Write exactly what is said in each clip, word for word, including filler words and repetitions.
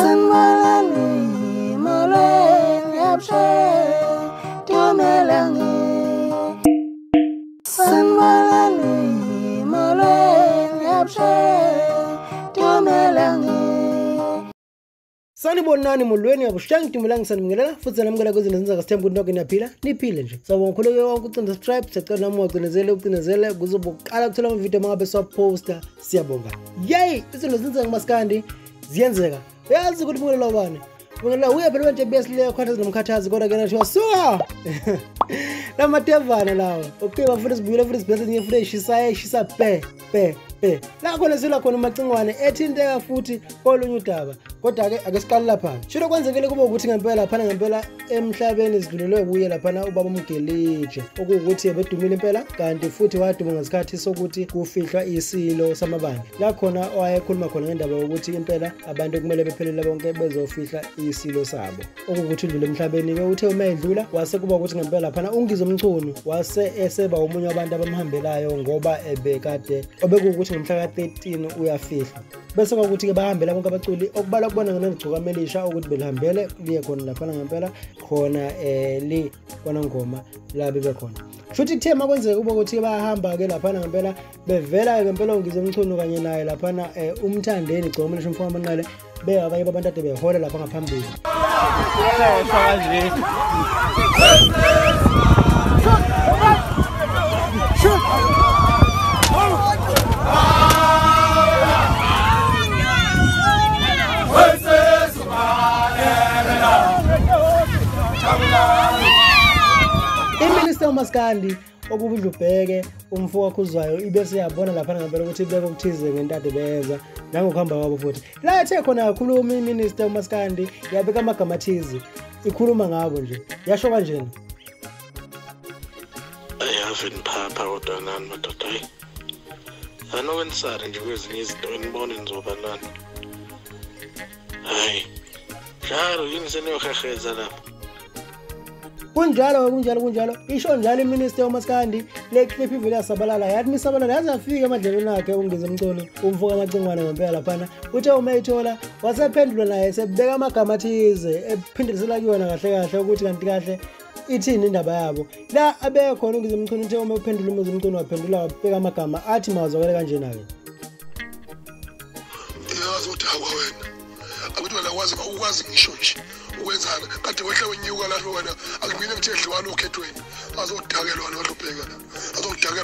Sanbalali molweni yapshe tumelangi Sanbalali molweni yapshe tumelangi Sanibonani molweni yabushangi tumelangi sanibingelela futhi namukela kwezinto ezenza sithemba ukuthi nonke niyaphila niphile nje sawubona khuleke wonke ucinde subscribe secela nami ucinezele ucinezele kuzoboqala ukuthola amavideo mangabe siwaposta siyabonga yay izinto ezenza ngamaskandi ziyenzeka yazi ukuthi bungelela ubani bungelela uye phela nje besileyo khwatha nomkhathazi kodwa ke nathiwa suka lamatevana lawo okay bafuna sibuyele futhi sibese nye futhi eshisa eshisa pe pe pe la khona sila khona umacingwane ethinteka futhi kolunye udaba kodwa ke ake siqale lapha shilo kwenzekile kube ukuthi ngempela lapha ngempela emhlabeni sidlulelwe kuye lapha ubaba uMgelije okuwukuthi bedumile impela kanti futhi waduma ngesikhathi sokuthi kufihlwa isilo samabandla la khona owayekhuluma khona ngendaba yokuthi impela abantu kumele bephelele bonke bezofihla isilo sabo okuwukuthi udlule emhlabeni ke uthe uma edlula wase kuba ukuthi ngempela lapha UNgizwe umchunu wase eseba umunye wabantu abamhambelayo ngoba ebekade obekuwukuthi ngomhla ka thirteen uyafihla bese kwakuthi ke bahambela bonke abaculi okubala kubona ngenegcoka melisha ukuthi belihambele liye khona lapha ngempela khona eh li kona ngoma la bebe khona futhi kuthema kwenzeka kuba ukuthi bayahamba ke lapha ngempela bevela ngempela UNgizwe umchunu kanye naye lapha umthandeni igcoka melisha umfana amanqale be abanye abantu ade behola lapha ngaphambili MASKANDI okuDlubheke umfo wakhe uzwayo ibese yabona lapha ngempela ukuthi ibeke ukuthize ngentade benza nangokuhamba kwabo futhi la ethe khona kakhuluma iminister uMASKANDI yabeka amagama athize ikhuluma ngabo nje yasho kanjena ayaveni phapha kodwa nani madoda hayi anokwensari nje kwezinye izinto enibone nizoba nani hayi njalo yini seniyoheheza lapha kunjalo kunjalo kunjalo isho njalo iminister uMASKANDI le clip ivele yasabalala yathi misabalala yaze afika emadlelweni akhe UNgizwe umchunu umfoka amacingwane ngempela lapha uthe uma ethola wasephendula naye sebeka amagama athize ephindisela kuyona kahle kahle ukuthi kanti kahle ithini indaba yabo la abeke khona UNgizwe umchunu uthe uma uphendula UNgizwe umchunu waphendula wabeka amagama athi mawazokele kanjena ke yazi udakwa wena abantu balakwazi ukwazi ngisho nje ukwenzana kade wehle wenyuka la wena akubine kuthedliwana okhethweni azodakelwa noDlubheke la azodakela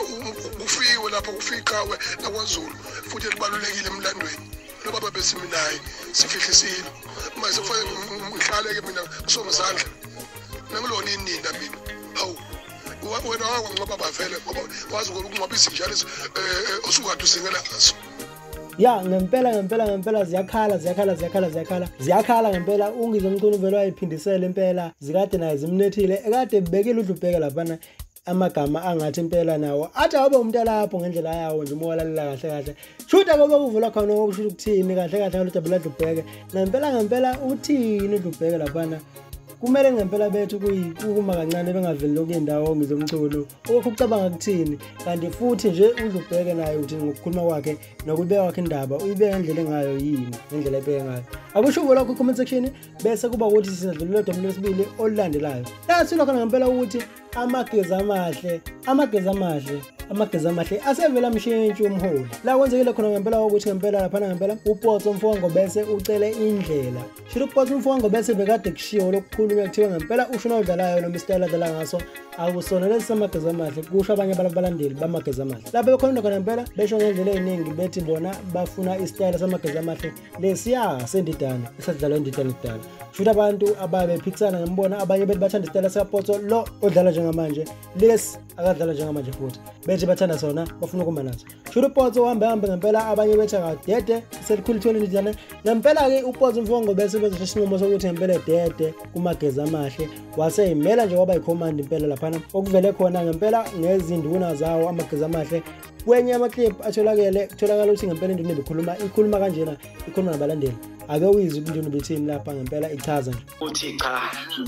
ufiwe lapha ufikawe nakwaZulu futhi libalulekile emlandweni lo baba besiminayi sifihlisile mase kufanele ngihlale ke mina kusomzandla nangilona ininda mina hawu wena wakwanqoba bavele wazi ukungcwabisa njalo osukade usengela ngaso ya ngempela ngempela ngempela ziyakhala ziyakhala ziyakhala ziyakhala ziyakhala ngempela UNgizwe umchunu vele wayiphindisela impela zikade naye zimnethile ekade bebekile uDlubheke lapha amagama angathi impela nawo athi abe umuntu lapho ngendlela yawo nje umwalalela kahle kahle shutha ngoba kuvula khona okusho ukuthini kahle kahle ngalutho uDlubheke ngempela ngempela uthini uDlubheke lapha kumele ngempela bethu kuyikuma kancane bengaveli lokundawo UNgizwe umchunu okucabanga kuthini kanti futhi nje uDlubheke naye uthi ngokukhuluma kwakhe nokubeka kwakhe indaba uyibeka ngendlela engayo yini ngendlela ebeka ngayo akusho uvula ku comment section bese kuba ukuthi sisadlulile domo lesibili olulandelayo la silo khona ngempela ukuthi amageza amahle amageza amahle amageza amahle asevela mshintshi umholi la kwenzekile khona ngempela ukuthi ngempela lapha ngempela uPotso umfowabo bese ucele indlela shilo uPotso umfowabo bese bekade kushiwo lokukhuluma kuthiwa ngempela ushona udlalayo noma istyle adlala ngaso akusona lesi amageza amahle kusho abanye abalandeli bamageza amahle lapha bekhona khona ngempela besho ngendlela eziningi bethi bona bafuna istyle samageza amahle lesiya sendidana esadlalwa endidana kudala futhi abantu ababe phikisana ngembona abanye bethi bathanda istyle sikaPotso lo odlala njengamanje lesi akadlala njengamanje futhi bethi bathanda sona bafuna ukuma naso futhi uPotso uhambe hambe ngempela abanye bethi akadede selikhulu ithole indidana ngempela ke uPotso umfongo bese bezisho isinqumo sokuthi ngempela dede kumageza amahle waseyimela nje waba yicommand impela lapha okuvele khona ngempela ngezinduna zawo amageza amahle kwenye amaclip atholakele kutholakala ukuthi ngempela induna bekhuluma ikhuluma kanjena ikhuluma nabalandeli ake uyizwe induna bethini lapha ngempela ichaza nje uthi cha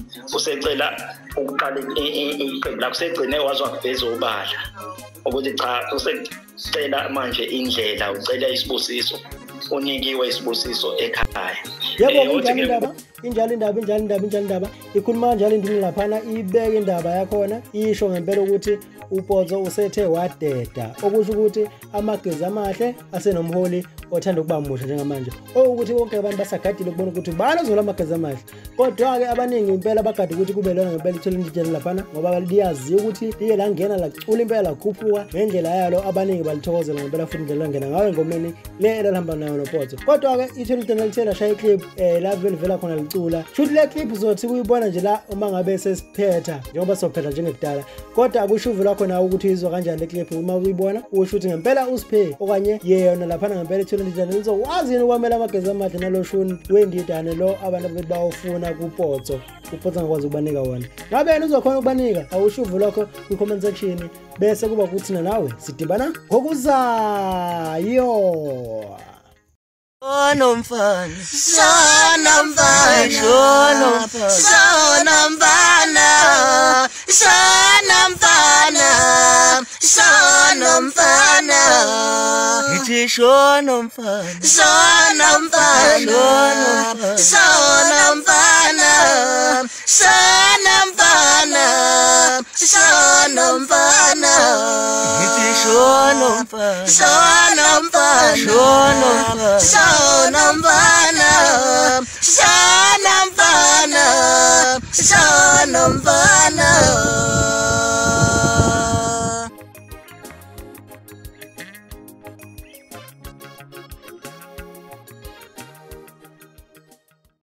usecela ukuqala iqembu la kusegcine wazwa kuveza ubala ukuthi cha usecela manje indlela ucela isibusiso unikiwe isibusiso ekhaya. Yebo injalo indaba injalo indaba injalo indaba injalo indaba ikhuluma njalo indini laphana ibeke indaba yakhona isho ngempela ukuthi uPotso usethe wadeda okusho ukuthi amageza amahle asenomholi othanda ukuba musha njengamanje ukuthi bonke abantu basagadile ukubona ukuthi bani ozola amageza amahle kodwa ke abaningi impela bagade ukuthi kube lona ngempela ithola indlela laphana ngoba liyazi ukuthi liye la ngena la cula impela lakhuphuka ngendlela yalo abaningi balithokozela ngempela futhi indlela ngena ngayo engomeni le elahamba nayo noPotso kodwa ke ithola indlela lithela shaya iclip eh la vele vela khona licula shuthi le clip uzothi kuyibona nje la uma ngabe sesiphetha njengoba sophetha njengekudala kodwa akushuvu lakho nawe ukuthi izwa kanjani le clip uma uyibona usho ukuthi ngempela usiphe okanye yena laphana ngempela ithola indlela lizowazi yini ukwamela amageza amahle naloshuni wendidane lo abantu bethu bawufuna kuPotso uPotso ngakwazi ukubanika wona ngabe yena uzokhona ukubanika awushuvu lakho ku comment section bese kuba kuthi nawe sidimbana ngokuzayo. Shona mfana, shona mfana, shona mfana, shona mfana, shona mfana, shona mfana, ithi shona mfana, shona mfana, shona mfana, shona mfana, shona mfana, ithi shona mfana, shona mfana, shona mfana. Shona mfana, shona mfana, shona mfana.